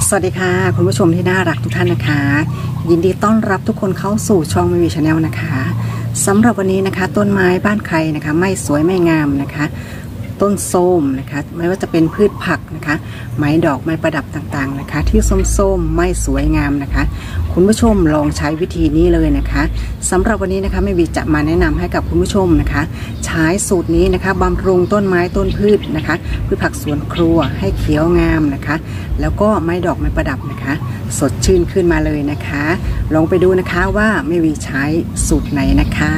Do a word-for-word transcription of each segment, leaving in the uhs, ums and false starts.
สวัสดีค่ะคุณผู้ชมที่น่ารักทุกท่านนะคะยินดีต้อนรับทุกคนเข้าสู่ช่องมิวีชาแนลนะคะสำหรับวันนี้นะคะต้นไม้บ้านใครนะคะไม่สวยไม่งามนะคะต้นส้มนะคะไม่ว่าจะเป็นพืชผักนะคะไม้ดอกไม้ประดับต่างๆนะคะที่ส้มๆไม่สวยงามนะคะคุณผู้ชมลองใช้วิธีนี้เลยนะคะสำหรับวันนี้นะคะแม่วีจะมาแนะนำให้กับคุณผู้ชมนะคะใช้สูตรนี้นะคะบำรุงต้นไม้ต้นพืชนะคะพืชผักสวนครัวให้เขียวงามนะคะแล้วก็ไม้ดอกไม้ประดับนะคะสดชื่นขึ้นมาเลยนะคะลองไปดูนะคะว่าแม่วีใช้สูตรไหนนะคะ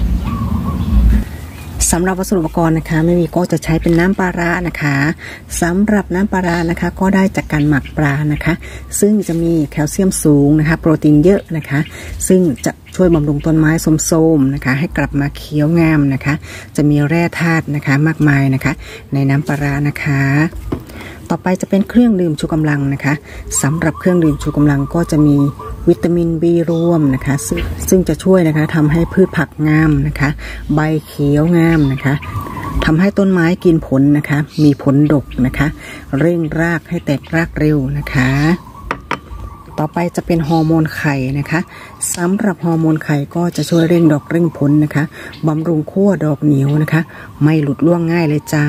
สำหรับวัสดุอุปกรณ์นะคะแม่วีก็จะใช้เป็นน้ำปลาร้านะคะสำหรับน้ำปลาร้านะคะก็ได้จากการหมักปลานะคะซึ่งจะมีแคลเซียมสูงนะคะโปรตีนเยอะนะคะซึ่งจะช่วยบำรุงต้นไม้ส้มๆนะคะให้กลับมาเขียวงามนะคะจะมีแร่ธาตุนะคะมากมายนะคะในน้ำปลาร้านะคะต่อไปจะเป็นเครื่องดื่มชูกำลังนะคะสำหรับเครื่องดื่มชูกำลังก็จะมีวิตามิน บี รวมนะคะซึ่งซึ่งจะช่วยนะคะทำให้พืชผักงามนะคะใบเขียวงามนะคะทำให้ต้นไม้กินผลนะคะมีผลดกนะคะเร่งรากให้แตกรากเร็วนะคะต่อไปจะเป็นฮอร์โมนไข่นะคะสำหรับฮอร์โมนไข่ก็จะช่วยเร่งดอกเร่งผลนะคะบำรุงขั้วดอกเหนียวนะคะไม่หลุดร่วงง่ายเลยจ้า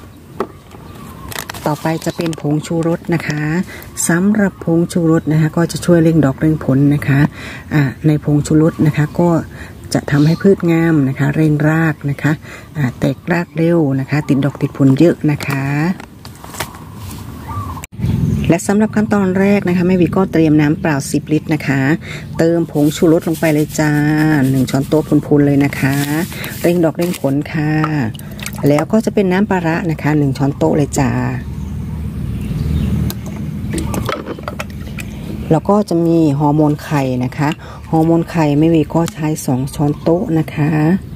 ต่อไปจะเป็นผงชูรสนะคะสำหรับผงชูรสนะคะก็จะช่วยเร่งดอกเร่งผลนะคะอ่าในผงชูรสนะคะก็จะทำให้พืชงามนะคะเร่งรากนะคะอ่าแตกรากเร็วนะคะติดดอกติดผลเยอะนะคะและสำหรับขั้นตอนแรกนะคะแม่วีก็เตรียมน้ำเปล่าสิบลิตรนะคะเติมผงชูรสลงไปเลยจ้าหนึ่งช้อนโต๊ะพูนๆเลยนะคะเร่งดอกเร่งผลค่ะแล้วก็จะเป็นน้ำปลาร้านะคะหนึ่งช้อนโต๊ะเลยจ้าแล้วก็จะมีฮอร์โมนไข่นะคะฮอร์โมนไข่แม่วีก็ใช้สองช้อนโต๊ะนะคะ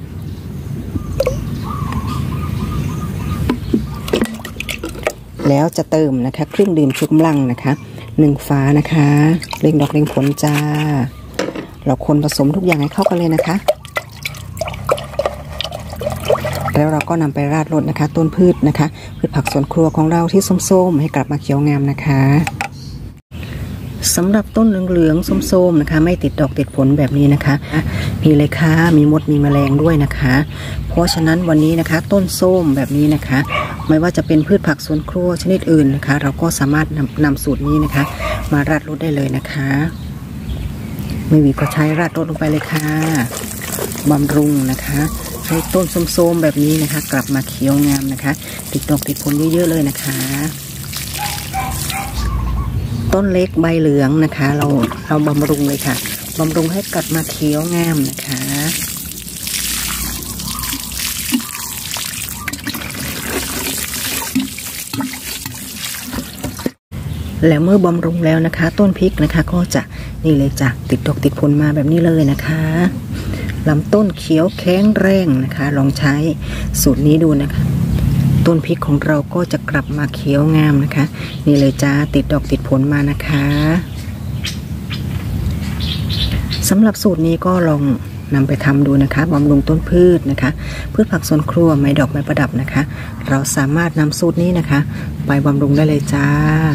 แล้วจะเติมนะคะเครื่องดื่มชูกำลังนะคะหนึ่งฝานะคะเร่งดอกเร่งผลจ้าเราคนผสมทุกอย่างให้เข้ากันเลยนะคะแล้วเราก็นำไปราดรดนะคะต้นพืชนะคะพืชผักสวนครัวของเราที่ส้มๆให้กลับมาเขียวงามนะคะสำหรับต้นเหลืองๆส้มๆนะคะไม่ติดดอกติดผลแบบนี้นะคะมีเลยค่ะมีมดมีแมลงด้วยนะคะเพราะฉะนั้นวันนี้นะคะต้นส้มแบบนี้นะคะไม่ว่าจะเป็นพืชผักสวนครัวชนิดอื่นนะคะเราก็สามารถนำนำสูตรนี้นะคะมาราดรดได้เลยนะคะไม่มีก็ใช้ราดรดลงไปเลยค่ะบำรุงนะคะให้ต้นส้มๆแบบนี้นะคะกลับมาเขียวงามนะคะติดดอกติดผลเยอะๆเลยนะคะต้นเล็กใบเหลืองนะคะเราเราบำรุงเลยค่ะบำรุงให้กลับมาเขียวงามนะคะแล้วเมื่อบำรุงแล้วนะคะต้นพริกนะคะก็จะนี่เลยจ้ะติดดอกติดผลมาแบบนี้เลยนะคะลำต้นเขียวแข็งแรงนะคะลองใช้สูตรนี้ดูนะคะต้นพริกของเราก็จะกลับมาเขียวงามนะคะนี่เลยจ้าติดดอกติดผลมานะคะสำหรับสูตรนี้ก็ลองนำไปทำดูนะคะบำรุงต้นพืชนะคะพืชผักสวนครัวไม้ดอกไม้ประดับนะคะเราสามารถนำสูตรนี้นะคะไปบำรุงได้เลยจ้า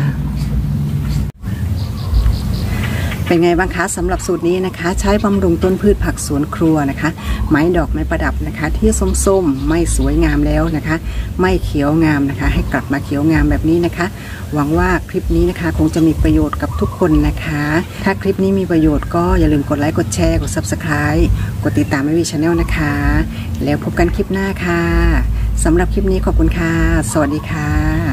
เป็นไงบ้างคะสำหรับสูตรนี้นะคะใช้บำรุงต้นพืชผักสวนครัวนะคะไม้ดอกไม้ประดับนะคะที่ส้มๆไม่สวยงามแล้วนะคะไม่เขียวงามนะคะให้กลับมาเขียวงามแบบนี้นะคะหวังว่าคลิปนี้นะคะคงจะมีประโยชน์กับทุกคนนะคะถ้าคลิปนี้มีประโยชน์ก็อย่าลืมกดไลค์กดแชร์กด ซับสไครบ์ กดติดตามแม่วีชาแนลนะคะแล้วพบกันคลิปหน้าค่ะสำหรับคลิปนี้ขอบคุณค่ะสวัสดีค่ะ